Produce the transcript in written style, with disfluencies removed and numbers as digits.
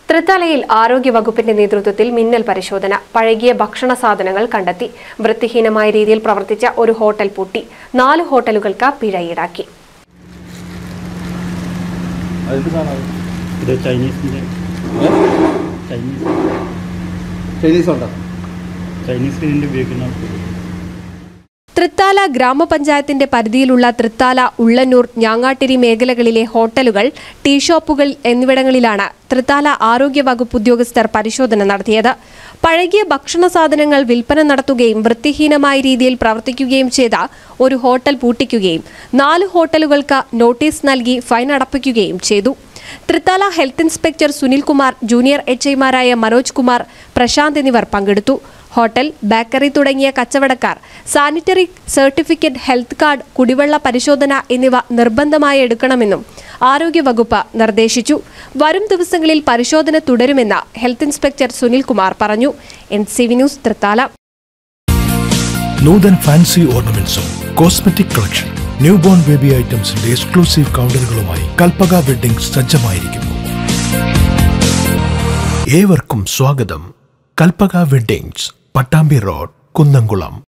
തൃത്താലയിൽ ആരോഗ്യവകുപ്പിന്റെ നേതൃത്വത്തിൽ മിന്നൽ പരിശോധന. പഴകിയ ഭക്ഷണ സാധനങ്ങൾ കണ്ടെത്തി. വൃത്തിഹീനമായ രീതിയിൽ പ്രവർത്തിച്ച ഒരു ഹോട്ടൽ പൂട്ടി. 4 ഹോട്ടലുകൾക്ക് പിഴ ഈടാക്കി. തൃത്താല ഗ്രാമപഞ്ചായത്തിന്റെ പരിധിയിലുള്ള തൃത്താല, ഉള്ളന്നൂർ, ഞാങ്ങാട്ടിരി മേഖലകളിലെ ഹോട്ടലുകൾ, ടീ ഷോപ്പുകൾ എന്നിവിടങ്ങളിലാണ് തൃത്താല ആരോഗ്യവകുപ്പ് ഉദ്യോഗസ്ഥർ പരിശോധന നടത്തിയത്. പഴകിയ ഭക്ഷണ സാധനങ്ങൾ വിൽപ്പന നടത്തുകയും വൃത്തിഹീനമായ രീതിയിൽ പ്രവർത്തിക്കുകയും ചെയ്ത ഒരു ഹോട്ടൽ പൂട്ടിക്കുകയും 4 ഹോട്ടലുകൾക്ക് നോട്ടീസ് നൽകി ഫൈൻ അടപ്പിക്കുകയും ചെയ്തു. Thrithala health inspector Sunilkumar, junior HIമാരായ മനോജ് കുമാർ, പ്രശാന്ത് എന്നിവർ പങ്കെടുത്തു. ഹോട്ടൽ, ബേക്കറി തുടങ്ങിയ കച്ചവടക്കാർ സാനിറ്ററി സർട്ടിഫിക്കറ്റ്, ഹെൽത്ത് കാർഡ്, കുടിവെള്ള പരിശോധന എന്നിവ നിർബന്ധമായി എടുക്കണമെന്നും ആരോഗ്യവകുപ്പ് നിർദ്ദേശിച്ചു. വരും ദിവസങ്ങളിൽ പരിശോധന തുടരുമെന്ന് ഹെൽത്ത് ഇൻസ്പെക്ടർ സുനിൽകുമാർ പറഞ്ഞു. NCV news, Thrithala. Nuthan fancy ഓർണമെന്റ്സും cosmetic collection, new born baby ഐറ്റംസിന്റെ എക്സ്ക്ലൂസീവ് കൗണ്ടറുകളുമായി കൽപ്പക വെഡ്ഡിംഗ്സ് സജ്ജമായിരിക്കുന്നു. ഏവർക്കും സ്വാഗതം. Kalpaka weddings, Pattambi road, Kunnamkulam.